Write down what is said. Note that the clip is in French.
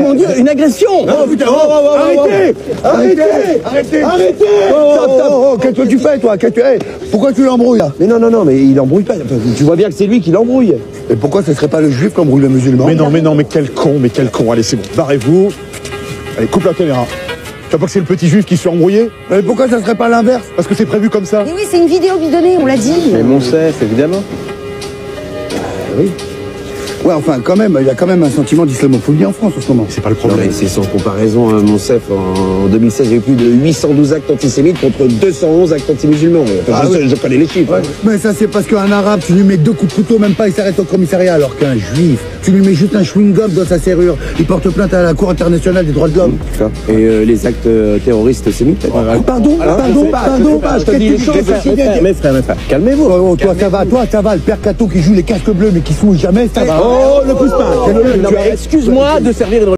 mon Dieu, une agression. Oh putain, arrêtez. Oh, qu'est-ce que tu fais, toi? Pourquoi tu l'embrouilles, là? Mais non, mais il embrouille pas. Enfin, tu vois bien que c'est lui qui l'embrouille. Et pourquoi ce serait pas le juif qui embrouille le musulman? Mais quel con. Allez, c'est bon, barrez-vous. Allez, coupe la caméra. Tu vois pas que c'est le petit juif qui se fait embrouiller? Mais pourquoi ça serait pas l'inverse? Parce que c'est prévu comme ça. Mais oui, c'est une vidéo bidonnée, on l'a dit. Mais Monsef, évidemment. Oui. Ouais, enfin, quand même, il y a quand même un sentiment d'islamophobie en France en ce moment. C'est pas le Non, problème. mais c'est sans comparaison, hein, Monsef. En 2016, il y a eu plus de 812 actes antisémites contre 211 actes anti-musulmans. Enfin, je connais les chiffres. Ouais. Mais ça, c'est parce qu'un arabe, tu lui mets 2 coups de couteau, même pas, il s'arrête au commissariat, alors qu'un juif, tu lui mets juste un chewing-gum dans sa serrure, il porte plainte à la Cour internationale des droits de l'homme. Et les actes terroristes sémites. Pardon, Je te dis les choses. Mes frères, calmez-vous. Oh, toi, ça va, le père Cato qui joue les casques bleus, mais qui se mouille jamais, ça va. Oh, ne pousse pas. Non, mais excuse-moi de servir une